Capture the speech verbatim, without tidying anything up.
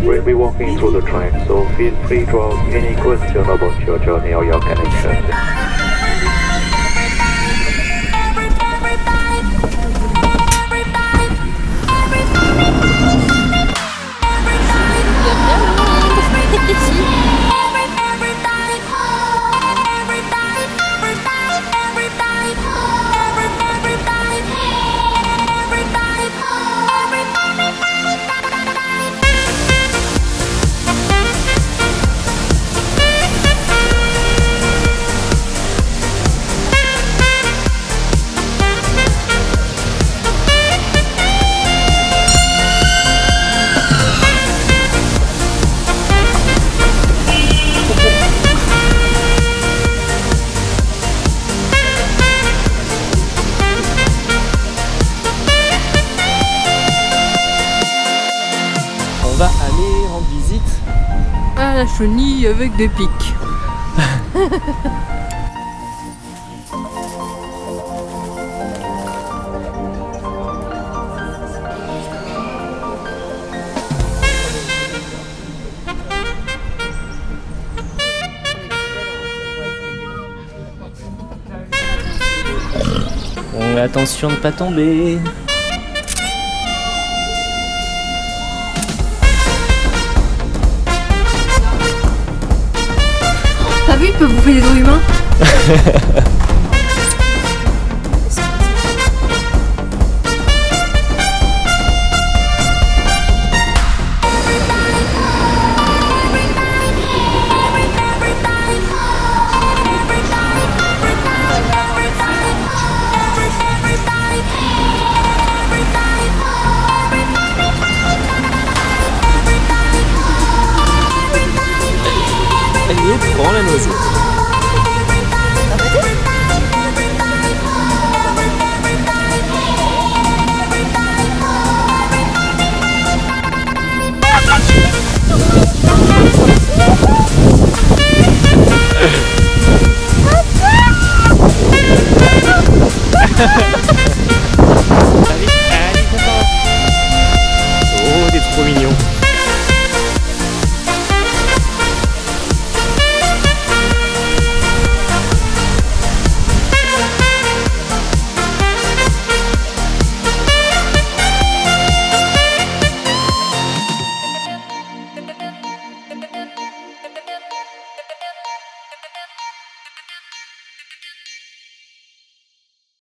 We'll be walking through the train, so feel free to ask any question about your journey or your connection. On va aller rendre visite à la chenille avec des pics. Bon, attention de pas tomber. T'as vu, il peut bouffer des os humains.